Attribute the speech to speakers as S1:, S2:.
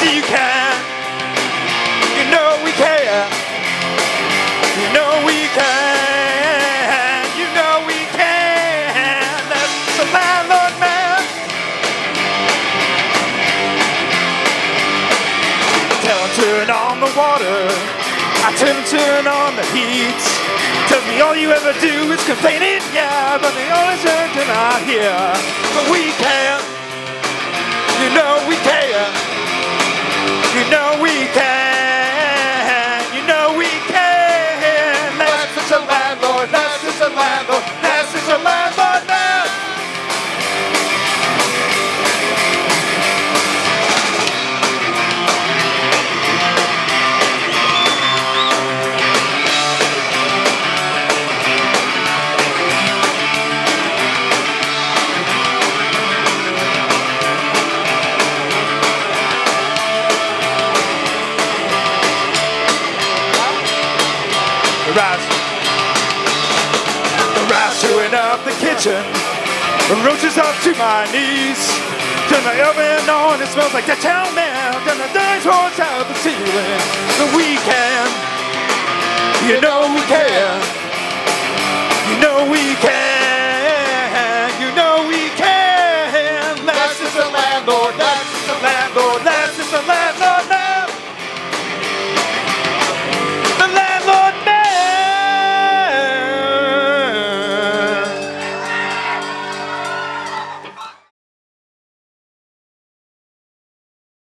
S1: we can. You know we can. You know we can. You know we can. That's the landlord man. Tell him turn on the water. I tell him turn on the heat. Tells me all you ever do is complaining, yeah, but the only thing you're not here. But we can. You know we can. You know we can. You know we can. That's just a landlord. That's just a landlord. That's just a landlord man. The rice chewing up the kitchen, the roaches up to my knees. Turn the oven on, it smells like the town man. Then the dice rolls out the ceiling. The weekend, you know we can.